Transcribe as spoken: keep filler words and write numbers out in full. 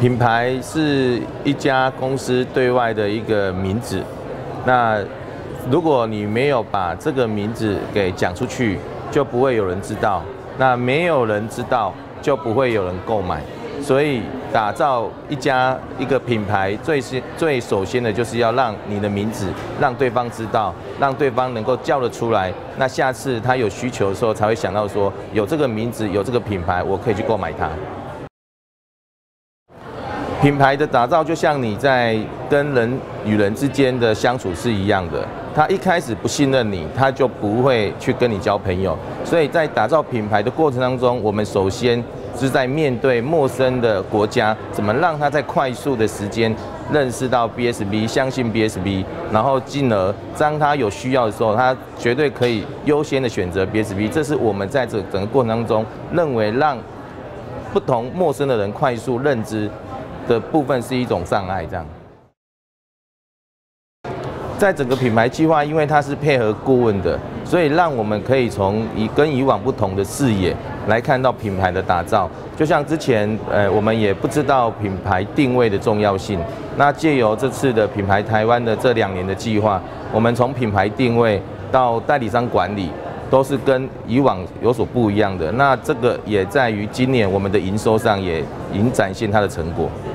品牌是一家公司对外的一个名字，那如果你没有把这个名字给讲出去，就不会有人知道。那没有人知道，就不会有人购买。所以打造一家一个品牌，最先最首先的就是要让你的名字让对方知道，让对方能够叫得出来。那下次他有需求的时候，才会想到说有这个名字，有这个品牌，我可以去购买它。品牌的打造就像你在跟人与人之间的相处是一样的，他一开始不信任你，他就不会去跟你交朋友。所以在打造品牌的过程当中，我们首先是在面对陌生的国家，怎么让他在快速的时间认识到 B S B， 相信 B S B， 然后进而当他有需要的时候，他绝对可以优先的选择 B S B。这是我们在这整个过程当中认为让不同陌生的人快速认知的部分是一种障碍，这样。在整个品牌计划，因为它是配合顾问的，所以让我们可以从以跟以往不同的视野来看到品牌的打造。就像之前，呃，我们也不知道品牌定位的重要性。那借由这次的品牌台湾的这两年的计划，我们从品牌定位到代理商管理，都是跟以往有所不一样的。那这个也在于今年我们的营收上也已经展现它的成果。